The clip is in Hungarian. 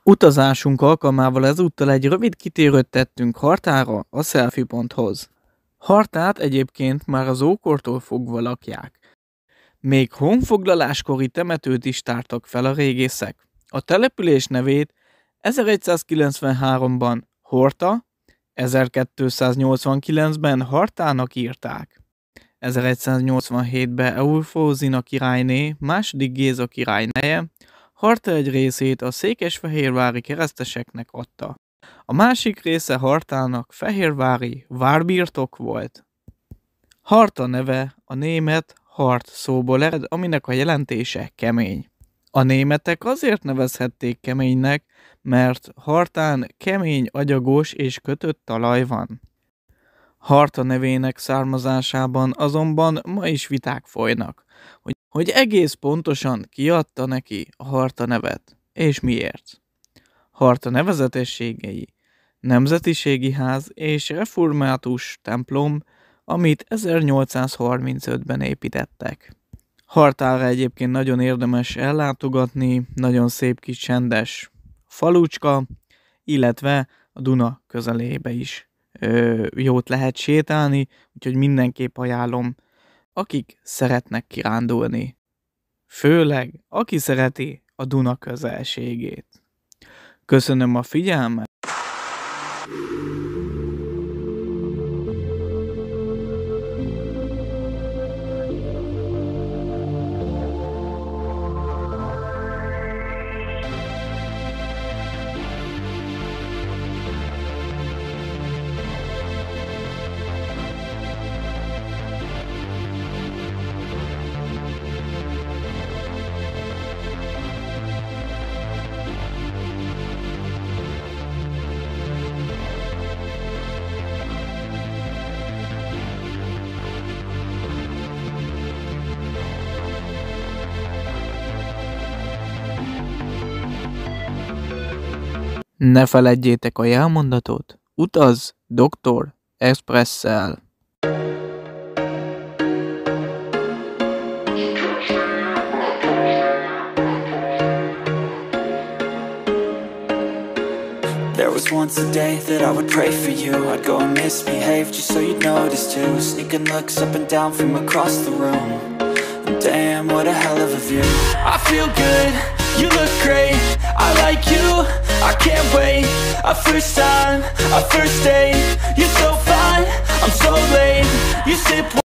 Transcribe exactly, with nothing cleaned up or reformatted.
Utazásunk alkalmával ezúttal egy rövid kitérőt tettünk Hartára, a selfie ponthoz. Hartát egyébként már az ókortól fogva lakják. Még honfoglaláskori temetőt is tártak fel a régészek. A település nevét ezeregyszázkilencvenháromban Horta, ezerkétszáznyolcvankilencben Hartának írták. ezeregyszáznyolcvanhétben Eufrózina királyné, második Géza király neje, Harta egy részét a székesfehérvári kereszteseknek adta. A másik része Hartának fehérvári várbirtok volt. Harta neve a német hart szóból ered, aminek a jelentése kemény. A németek azért nevezhették keménynek, mert Hartán kemény, agyagos és kötött talaj van. Harta nevének származásában azonban ma is viták folynak, hogy, hogy egész pontosan kiadta neki a Harta nevet, és miért. Harta nevezetességei: nemzetiségi ház és református templom, amit ezernyolcszázharmincötben építettek. Hartára egyébként nagyon érdemes ellátogatni, nagyon szép kis csendes falucska, illetve a Duna közelébe is ö, jót lehet sétálni, úgyhogy mindenképp ajánlom, akik szeretnek kirándulni. Főleg, aki szereti a Duna közelségét. Köszönöm a figyelmet! Ne feledjétek a jelmondatot, utazz doktor Expresszel! There was once a day that I would pray for you. I'd go and misbehave just so you'd notice too. Sneaking looks up and down from across the room. And damn, what a hell of a view. I feel good, you look great, I like you, I can't wait. A first time, a first date, you're so fine, I'm so late. You sip